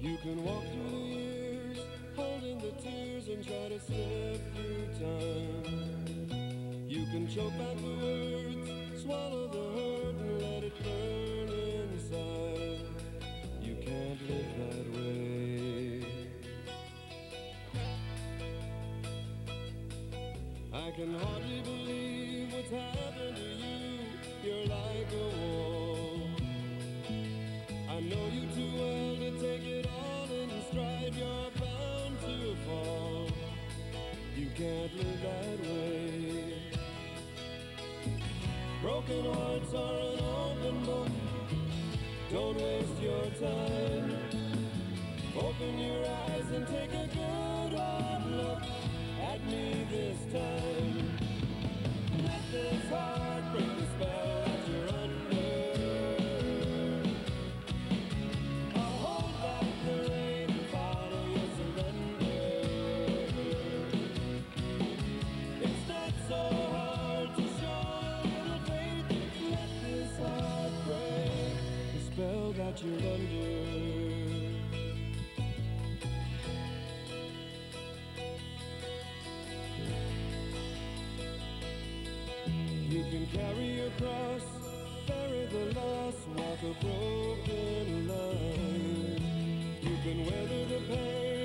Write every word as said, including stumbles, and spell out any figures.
You can walk through the years, holding the tears and try to slip through time. You can choke back the words, swallow the hurt and let it burn inside. You can't live that way. I can hardly believe what's happened to you. You're like a wall. I know you too well to take it all in stride. You're bound to fall. You can't live that way. Broken hearts are an open book. Don't waste your time. Open your eyes and take a good hard look at me this time. Let this heart break the spell that you're under. I'll hold back the rain and follow your surrender. It's not so hard to show a little faith. Let this heart break the spell that you're under. You can carry your cross, bury the loss, walk a broken line. You can weather the pain.